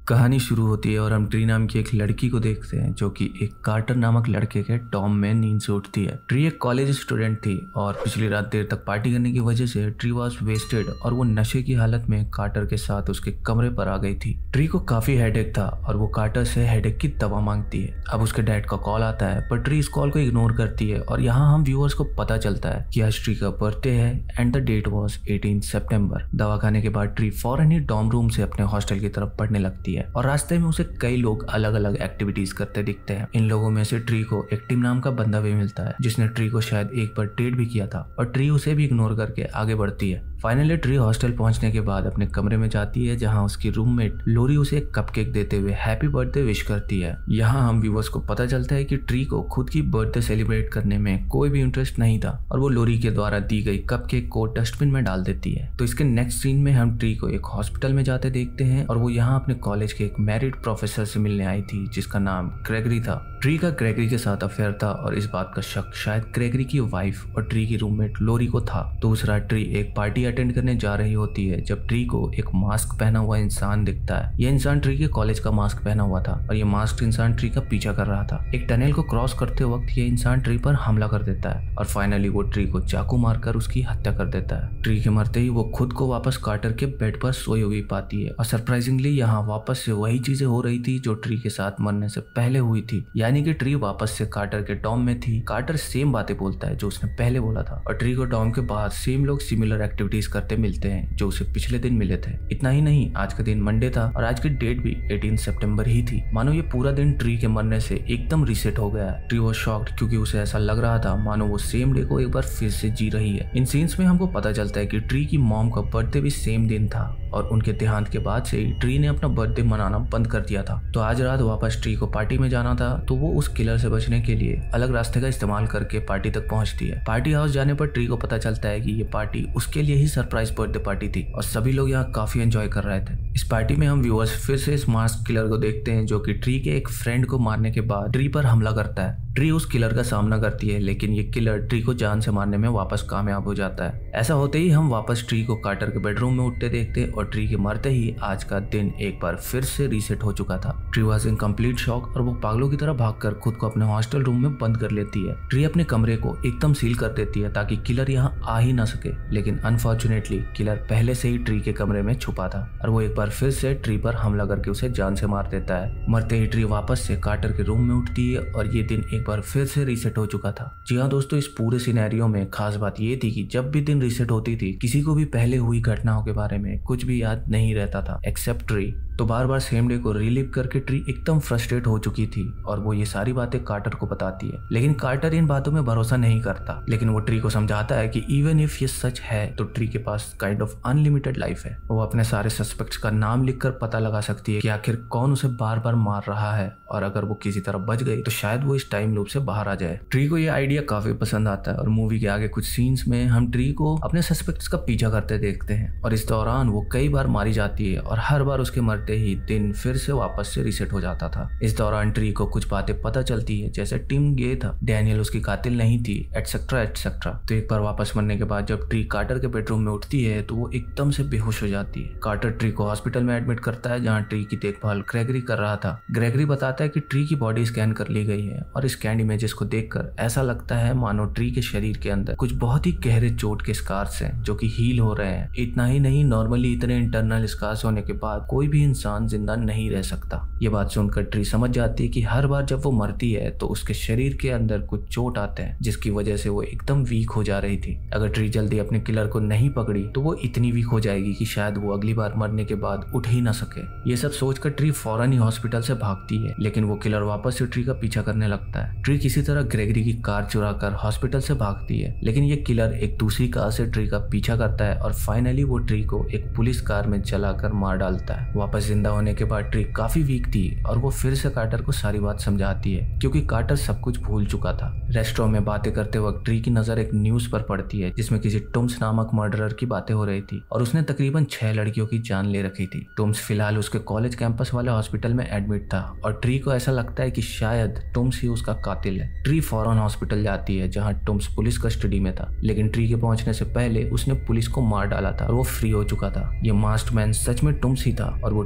कहानी शुरू होती है और हम ट्री नाम की एक लड़की को देखते हैं जो कि एक कार्टर नामक लड़के के टॉम में नींद से उठती है। ट्री एक कॉलेज स्टूडेंट थी और पिछली रात देर तक पार्टी करने की वजह से ट्री वॉज वेस्टेड और वो नशे की हालत में कार्टर के साथ उसके कमरे पर आ गई थी। ट्री को काफी हेडेक था और वो कार्टर से हेडेक की दवा मांगती है। अब उसके डैड का कॉल आता है पर ट्री इस कॉल को इग्नोर करती है और यहाँ हम व्यूअर्स को पता चलता है कि आज ट्री का बर्थडे है एंड द डेट वॉज 18 सितंबर। दवा खाने के बाद ट्री फौरन ही डॉर्म रूम से अपने हॉस्टल की तरफ बढ़ने लगती है और रास्ते में उसे कई लोग अलग अलग एक्टिविटीज करते दिखते हैं। इन लोगों में से ट्री को एक टिम नाम का बंदा भी मिलता है जिसने ट्री को शायद एक बार डेट भी किया था और ट्री उसे भी इग्नोर करके आगे बढ़ती है। फाइनली ट्री हॉस्टल पहुंचने के बाद अपने कमरे में जाती है जहां उसकी रूममेट लोरी उसे एक कपकेक देते हुए हैप्पी बर्थडे विश करती है। यहाँ हम व्यूअर्स को पता चलता है कि ट्री को खुद की बर्थडे सेलिब्रेट करने में कोई भी इंटरेस्ट नहीं था और वो लोरी के द्वारा दी गई कपकेक को डस्टबिन में डाल देती है। तो इसके नेक्स्ट सीन में हम ट्री को एक हॉस्पिटल में जाते देखते हैं और वो यहाँ अपने कॉलेज के एक मैरिड प्रोफेसर से मिलने आई थी जिसका नाम ग्रेगरी था। ट्री का ग्रेगरी के साथ अफेयर था और इस बात का शक शायद ग्रेगरी की वाइफ और ट्री की रूममेट लोरी को था। दूसरा, ट्री एक पार्टी अटेंड करने जा रही होती है जब ट्री को एक मास्क पहना हुआ इंसान दिखता है। यह इंसान ट्री के कॉलेज का मास्क पहना हुआ था और ये मास्क इंसान ट्री का पीछा कर रहा था। एक टनल को क्रॉस करते वक्त ये इंसान ट्री पर हमला कर देता है और फाइनली वो ट्री को चाकू मारकर उसकी हत्या कर देता है। ट्री के मरते ही वो खुद को वापस कार्टर के बेड पर सोई हुई पाती है और सरप्राइजिंगली यहाँ वापस से वही चीजें हो रही थी जो ट्री के साथ मरने से पहले हुई थी, यानी कि ट्री वापस से कार्टर के डॉर्म में थी। कार्टर सेम बातें बोलता है जो उसने पहले बोला था और ट्री को डॉर्म के बाहर सेम लोग सिमिलर एक्टिविटीज करते मिलते हैं जो उसे पिछले दिन मिले थे। इतना ही नहीं, आज का दिन मंडे था और आज की डेट भी 18 सितंबर ही थी। मानो ये पूरा दिन ट्री के मरने से एकदम रीसेट हो गया है। ट्री वो शॉक्ड क्योंकि उसे ऐसा लग रहा था मानो वो सेम डे को एक बार फिर से जी रही है। इन सीन्स में हमको पता चलता है कि ट्री की मॉम का बर्थडे भी सेम दिन था और उनके देहांत के बाद से ट्री ने अपना बर्थडे मनाना बंद कर दिया था। तो आज रात वापस ट्री को पार्टी में जाना था तो वो उस किलर से बचने के लिए अलग रास्ते का इस्तेमाल करके पार्टी तक पहुंचती है। पार्टी हाउस जाने पर ट्री को पता चलता है कि ये पार्टी उसके लिए ही सरप्राइज बर्थडे पार्टी थी और सभी लोग यहाँ काफी एंजॉय कर रहे थे। इस पार्टी में हम व्यूअर्स फिर से इस मास्क किलर को देखते हैं जो कि ट्री के एक फ्रेंड को मारने के बाद ट्री पर हमला करता है। ट्री उस किलर का सामना करती है लेकिन ये किलर ट्री को जान से मारने में वापस कामयाब हो जाता है। ऐसा होते ही हम वापस ट्री को कार्टर के बेडरूम में उठते देखते और ट्री के मरते ही आज का दिन एक बार फिर से रीसेट हो चुका था। Tree was in complete shock और वो पागलों की तरह भागकर खुद को अपने हॉस्टल रूम में बंद कर लेती है। ट्री अपने कमरे को एकदम सील कर देती है ताकि किलर यहाँ आ ही ना सके, लेकिन अनफॉर्चुनेटली किलर पहले से ही ट्री के कमरे में छुपा था और वो एक बार फिर से ट्री पर हमला करके उसे जान से मार देता है। मरते ही ट्री वापस से कार्टर के रूम में उठती है और ये दिन एक बार फिर से रीसेट हो चुका था। जी हाँ दोस्तों, इस पूरे सिनेरियो में खास बात ये थी कि जब भी दिन रीसेट होती थी किसी को भी पहले हुई घटनाओं के बारे में कुछ भी याद नहीं रहता था एक्सेप्ट ट्री। तो बार बार सेम डे को रिलीव करके ट्री एकदम फ्रस्ट्रेट हो चुकी थी और वो ये सारी बातें कार्टर को बताती है, लेकिन कार्टर इन बातों में भरोसा नहीं करता। लेकिन वो ट्री को समझाता है कि इवन इफ ये सच है तो ट्री के पास काइंड ऑफ अनलिमिटेड लाइफ है। वो अपने सारे सस्पेक्ट्स का नाम लिखकर पता लगा सकती है कि आखिर कौन उसे बार बार मार रहा है और अगर वो किसी तरह बच गई तो शायद वो इस टाइम लूप से बाहर आ जाए। ट्री को ये आइडिया काफी पसंद आता है और मूवी के आगे कुछ सीन्स में हम ट्री को अपने सस्पेक्ट्स का पीछा करते देखते हैं और इस दौरान वो कई बार मारी जाती है और हर बार उसके मरते ही दिन फिर से वापस से रीसेट हो जाता था। इस दौरान ट्री को कुछ बातें पता चलती है जैसे टिम गे था, डैनियल उसकी कातिल नहीं थी, एटसेट्रा एटसेट्रा। तो एक बार वापस मरने के बाद जब ट्री कार्टर के बेडरूम में उठती है तो वो एकदम से बेहोश हो जाती है। कार्टर ट्री को हॉस्पिटल में एडमिट करता है जहाँ ट्री की देखभाल ग्रेगरी कर रहा था। ग्रेगरी बताता है कि ट्री की बॉडी स्कैन कर ली गई है और स्कैन इमेजेस को देखकर ऐसा लगता है मानो ट्री के शरीर के अंदर कुछ बहुत ही गहरे चोट के स्कार्स हैं जो कि हील हो रहे हैं। इतना ही नहीं, नॉर्मली इतने इंटरनल स्कार्स होने के बाद कोई भी इंसान जिंदा नहीं रह सकता। ये बात सुनकर ट्री समझ जाती है कि हर बार जब वो मरती है तो उसके शरीर के अंदर कुछ चोट आते हैं जिसकी वजह से वो एकदम वीक हो जा रही थी। अगर ट्री जल्दी अपने किलर को नहीं पकड़ी तो वो इतनी वीक हो जाएगी कि शायद वो अगली बार मरने के बाद उठ ही ना सके। ये सब सोचकर ट्री फौरन ही हॉस्पिटल से भागती है, लेकिन वो किलर वापस से ट्री का पीछा करने लगता है। ट्री किसी तरह ग्रेगरी की कार चुराकर हॉस्पिटल से भागती है, लेकिन ये किलर एक दूसरी कार से ट्री का पीछा करता है और फाइनली वो ट्री को एक पुलिस कार में चलाकर मार डालता है। वापस जिंदा होने के बाद ट्री काफी वीक थी और वो फिर से कार्टर को सारी बात समझाती है क्योंकि कार्टर सब कुछ भूल चुका था। रेस्टोरेंट में बातें करते वक्त ट्री की नजर एक न्यूज पर पड़ती है जिसमें किसी टुम्स नामक मर्डरर की बातें हो रही थी और उसने तकरीबन 6 लड़कियों की जान ले रखी थी। टुम्स फिलहाल उसके कॉलेज कैंपस वाले हॉस्पिटल में एडमिट था और ट्री को ऐसा लगता है कि शायद टुम्स ही उसका कातिल है। ट्री फौरन हॉस्पिटल जाती है जहाँ टुम्स पुलिस कस्टडी में था, लेकिन ट्री के पहुंचने से पहले उसने पुलिस को मार डाला था और वो फ्री हो चुका था। ये मास्टमैन सच में टुम्स ही था और वो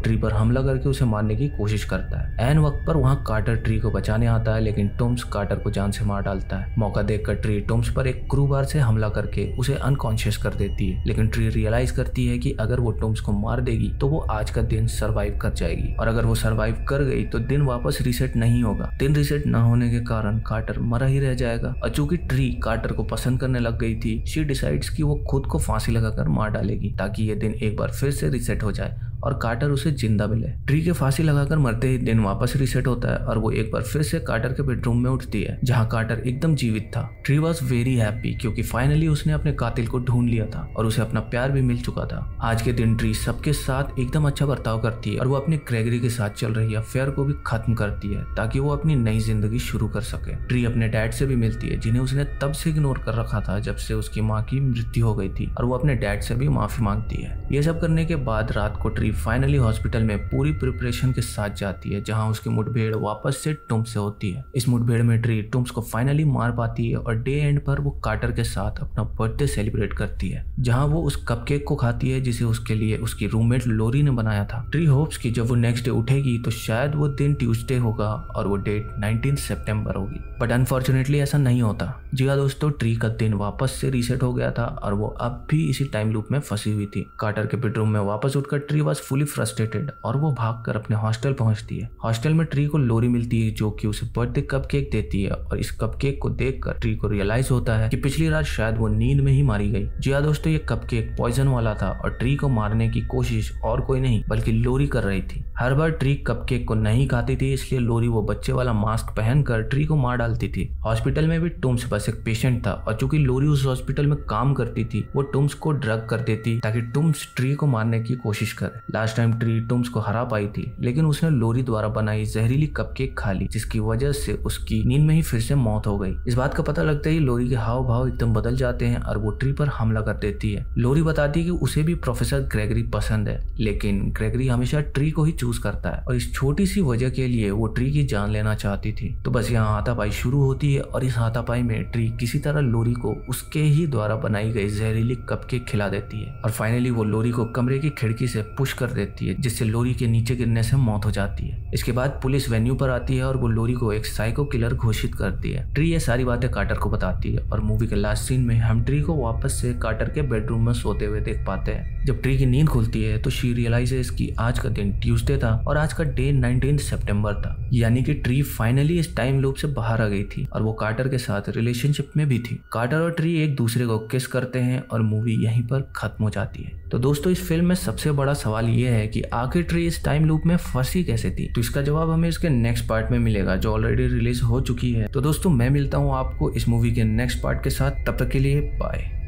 ट्री पर हमला करके उसे मारने की कोशिश करता है। ऐन वक्त पर वहाँ कार्टर ट्री को बचाने आता है, लेकिन टॉम्स कार्टर को जान से मार डालता है। मौका देखकर ट्री टॉम्स पर एक क्रूबार से हमला करके उसे अनकॉन्शियस कर देती है, लेकिन ट्री रियलाइज करती है कि अगर वो टॉम्स को मार देगी तो वो आज का दिन सरवाइव कर जाएगी, और अगर वो सरवाइव कर गई तो दिन वापस रीसेट नहीं होगा। दिन रीसेट न होने के कारण कार्टर मरा ही रह जाएगा। और चूंकि ट्री कार्टर को पसंद करने लग गई थी, शी डिसाइड्स कि वो खुद को फांसी लगाकर मार डालेगी ताकि ये दिन एक बार फिर से रीसेट हो जाए और कार्टर उसे जिंदा मिले। ट्री के फांसी लगाकर मरते ही दिन वापस रीसेट होता है और वो एक बार फिर से कार्टर के बेडरूम में उठती है, जहां कार्टर एकदम जीवित था। ट्री वॉज वेरी हैप्पी क्योंकि फाइनली उसने अपने कातिल को ढूंढ लिया था और उसे अपना प्यार भी मिल चुका था। आज के दिन ट्री सबके साथ एकदम अच्छा बर्ताव करती है और वो अपने ग्रेगरी के साथ चल रही अफेयर को भी खत्म करती है ताकि वो अपनी नई जिंदगी शुरू कर सके। ट्री अपने डैड से भी मिलती है, जिन्हें उसने तब से इग्नोर कर रखा था जब से उसकी माँ की मृत्यु हो गई थी, और वो अपने डैड से भी माफी मांगती है। ये सब करने के बाद रात को ट्री फाइनली हॉस्पिटल में पूरी प्रिपरेशन के साथ जाती है, जहां उसकी मुठभेड़ वापस से टॉम्स से होती है। इस मुठभेड़ में ट्री टॉम्स को फाइनली मार पाती है और डे एंड पर वो कार्टर के साथ अपना बर्थडे सेलिब्रेट करती है, जहां वो उस कपकेक को खाती है जिसे उसके लिए उसकी रूममेट लोरी ने बनाया था। ट्री होप्स कि जब वो नेक्स्ट डे उठेगी तो शायद वो दिन ट्यूसडे होगा और वो डेट 19 सितंबर होगी, बट अनफॉर्चुनेटली ऐसा नहीं होता। जी हाँ दोस्तों, ट्री का दिन वापस से रीसेट हो गया था और वो अब भी इसी टाइम लूप में फंसी हुई थी। कार्टर के बेडरूम में वापस उठकर ट्री वॉज फुली फ्रस्ट्रेटेड और वो भागकर अपने हॉस्टल पहुंचती है। हॉस्टल में ट्री को लोरी मिलती है जो कि उसे बर्थडे कपकेक देती है, और इस कपकेक को देखकर ट्री को रियलाइज होता है कि पिछली रात शायद वो नींद में ही मारी गई। जी हाँ दोस्तों, ये कपकेक पॉइजन वाला था और ट्री को मारने की कोशिश और कोई नहीं बल्कि लोरी कर रही थी। हर बार ट्री कपकेक को नहीं खाती थी, इसलिए लोरी वो बच्चे वाला मास्क पहनकर ट्री को मार डालती थी। हॉस्पिटल में भी टॉम्स बस एक पेशेंट था, और चूंकि लोरी उस हॉस्पिटल में काम करती थी, वो टॉम्स को ड्रग कर देती ताकि टॉम्स ट्री को मारने की कोशिश करे। लास्ट टाइम ट्री टॉम्स को हरा पाई थी, लेकिन उसने लोरी द्वारा बनाई जहरीली कपकेक खा ली, जिसकी वजह से उसकी नींद में ही फिर से मौत हो गई। इस बात का पता लगते ही लोरी के हाव भाव एकदम बदल जाते हैं और वो ट्री पर हमला कर देती है। लोरी बताती है कि उसे भी प्रोफेसर ग्रेगरी पसंद है, लेकिन ग्रेगरी हमेशा ट्री को ही चूज करता है और इस छोटी सी वजह के लिए वो ट्री की जान लेना चाहती थी। तो बस यहाँ हाथापाई शुरू होती है और इस हाथापाई में ट्री किसी तरह लोरी को उसके ही द्वारा बनाई गई जहरीली कपकेक खिला देती है, और फाइनली वो लोरी को कमरे की खिड़की से पुश कर देती है, जिससे लोरी के नीचे गिरने से मौत हो जाती है। इसके बाद पुलिस वेन्यू पर आती है और वो लोरी को एक साइको किलर घोषित करती है। ट्री ये सारी बातें कार्टर को बताती है और मूवी के लास्ट सीन में हम ट्री को वापस से कार्टर के बेडरूम में सोते हुए देख पाते हैं। जब ट्री की नींद खुलती है तो शी रियलाइजेस कि आज का दिन ट्यूसडे था और आज का डे 19 सितंबर था, यानी कि ट्री फाइनली इस टाइम लूप से बाहर आ गई थी और वो कार्टर के साथ रिलेशनशिप में भी थी। कार्टर और ट्री एक दूसरे को किस करते हैं और मूवी यहीं पर खत्म हो जाती है। तो दोस्तों, इस फिल्म में सबसे बड़ा सवाल ये है कि आखिर ट्री इस टाइम लूप में फंसी कैसे थी? तो इसका जवाब हमें इसके नेक्स्ट पार्ट में मिलेगा, जो ऑलरेडी रिलीज हो चुकी है। तो दोस्तों, मैं मिलता हूँ आपको इस मूवी के नेक्स्ट पार्ट के साथ। तब तक के लिए बाय।